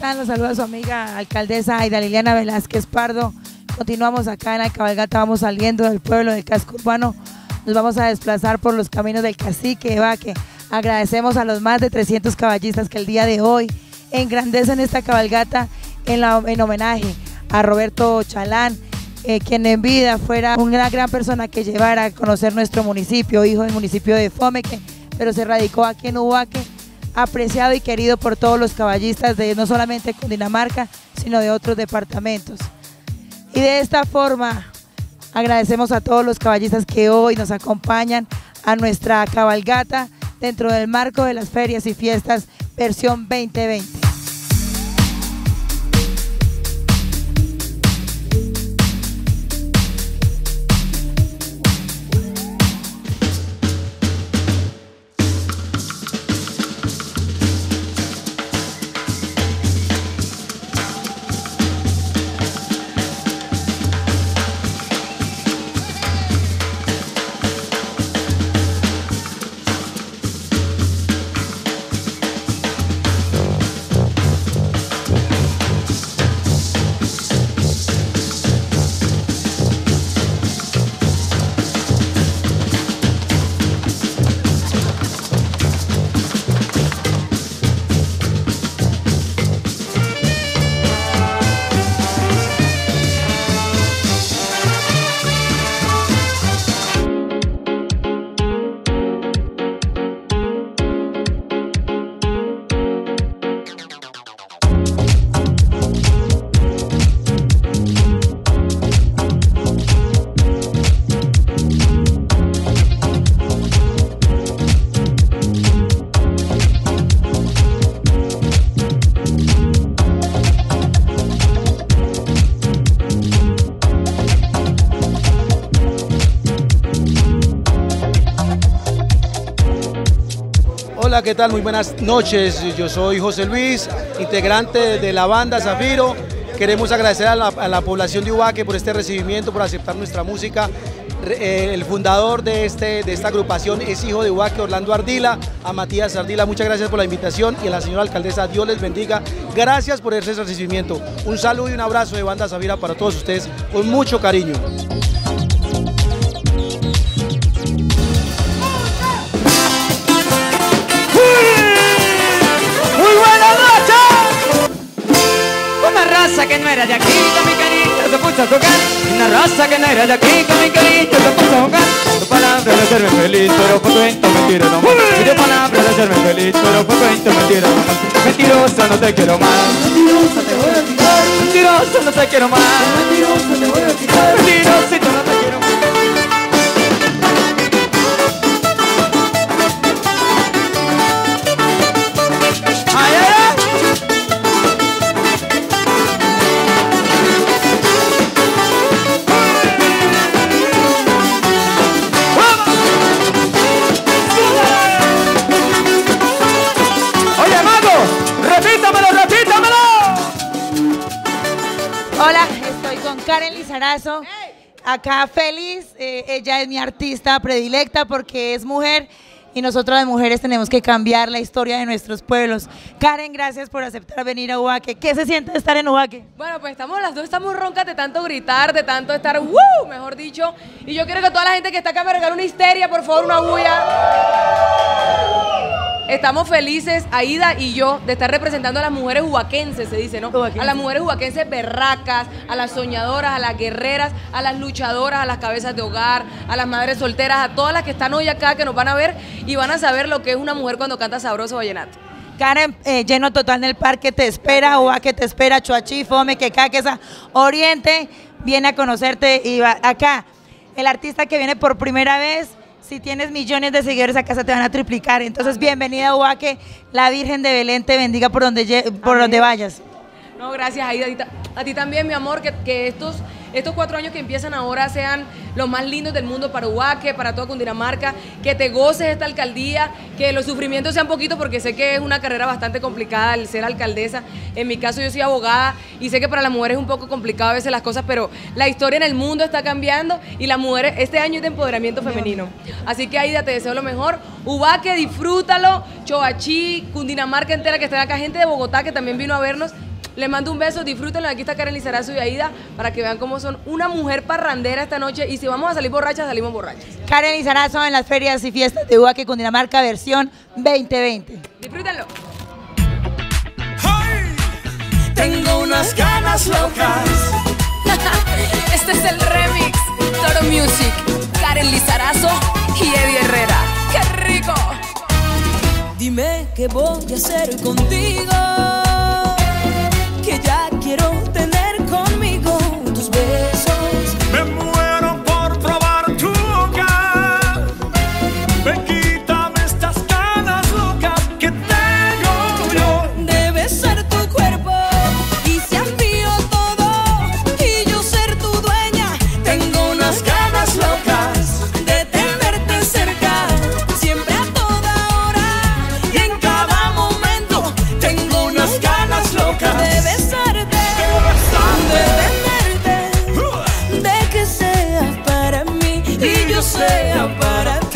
están? Los saluda su amiga alcaldesa Aida Liliana Velázquez Pardo. Continuamos acá en la cabalgata, vamos saliendo del pueblo del casco urbano. Nos vamos a desplazar por los caminos del Cacique de Baque. Agradecemos a los más de 300 caballistas que el día de hoy engrandecen esta cabalgata en homenaje a Roberto Chalán, quien en vida fuera una gran persona que llevara a conocer nuestro municipio, hijo del municipio de Fomeque, pero se radicó aquí en Ubaque, apreciado y querido por todos los caballistas de no solamente Cundinamarca, sino de otros departamentos. Y de esta forma agradecemos a todos los caballistas que hoy nos acompañan a nuestra cabalgata dentro del marco de las ferias y fiestas versión 2020. Hola, ¿qué tal? Muy buenas noches. Yo soy José Luis, integrante de la banda Zafiro. Queremos agradecer a la población de Ubaque por este recibimiento, por aceptar nuestra música. El fundador de esta agrupación es hijo de Ubaque, Orlando Ardila. A Matías Ardila, muchas gracias por la invitación, y a la señora alcaldesa, Dios les bendiga. Gracias por ese recibimiento. Un saludo y un abrazo de banda Zafiro para todos ustedes, con mucho cariño. Raza que no era de aquí, con mi cariño se puso a tocar. Una raza que no era de aquí, con mi cariño se puso a jugar. Tu palabra de hacerme feliz, pero por cuento mentira no más. Y tu palabra de hacerme feliz, pero por cuento mentira no más. Mentirosa, no te quiero más. Mentirosa, te voy a quitar. Mentirosa, no te quiero más. Mentirosa, te voy a quitar. Mentirosito, no te quiero más. Ay, ay, ay. Hola, estoy con Karen Lizarazo, acá feliz. Ella es mi artista predilecta porque es mujer y nosotros las mujeres tenemos que cambiar la historia de nuestros pueblos. Karen, gracias por aceptar venir a Ubaque. ¿Qué se siente de estar en Ubaque? Bueno, pues las dos estamos roncas de tanto gritar, de tanto estar, mejor dicho. Y yo quiero que toda la gente que está acá me regale una histeria, por favor, una bulla. Estamos felices, Aida y yo, de estar representando a las mujeres ubaquenses, se dice, ¿no? A las mujeres ubaquenses berracas, a las soñadoras, a las guerreras, a las luchadoras, a las cabezas de hogar, a las madres solteras, a todas las que están hoy acá, que nos van a ver y van a saber lo que es una mujer cuando canta sabroso vallenato. Karen, lleno total en el parque, te espera, Ubaque te espera, Chuachi, Fomeque, Caquesa, Oriente, viene a conocerte y acá, el artista que viene por primera vez. Si tienes millones de seguidores acá se te van a triplicar. Entonces, bienvenida a Ubaque. La Virgen de Belén te bendiga por donde vayas. No, gracias, Aida. A ti también, mi amor, que estos 4 años que empiezan ahora sean los más lindos del mundo para Ubaque, para toda Cundinamarca, que te goces esta alcaldía, que los sufrimientos sean poquitos, porque sé que es una carrera bastante complicada el ser alcaldesa. En mi caso yo soy abogada y sé que para las mujeres es un poco complicado a veces las cosas, pero la historia en el mundo está cambiando y las mujeres, este año es de empoderamiento femenino. Así que Aida, te deseo lo mejor. Ubaque, disfrútalo. Choachí, Cundinamarca entera que está acá, gente de Bogotá que también vino a vernos. Les mando un beso, disfrútenlo. Aquí está Karen Lizarazo y Aida para que vean cómo son una mujer parrandera esta noche. Y si vamos a salir borrachas, salimos borrachas. Karen Lizarazo en las ferias y fiestas de Ubaque, Cundinamarca, versión 2020. Disfrútenlo. Tengo unas ganas locas. Este es el remix Toro Music, Karen Lizarazo y Eddie Herrera. ¡Qué rico! Dime qué voy a hacer contigo, que ya quiero tener conmigo tus besos. Me muero por probar tu boca. Quítame estas ganas locas que tengo yo. Debe ser tu cuerpo y se envío todo y yo ser tu dueña. Tengo unas ganas locas de tenerte cerca, siempre a toda hora y en cada momento. Tengo unas ganas locas de besarte, de tenerte, de que seas para mí y yo sea para ti.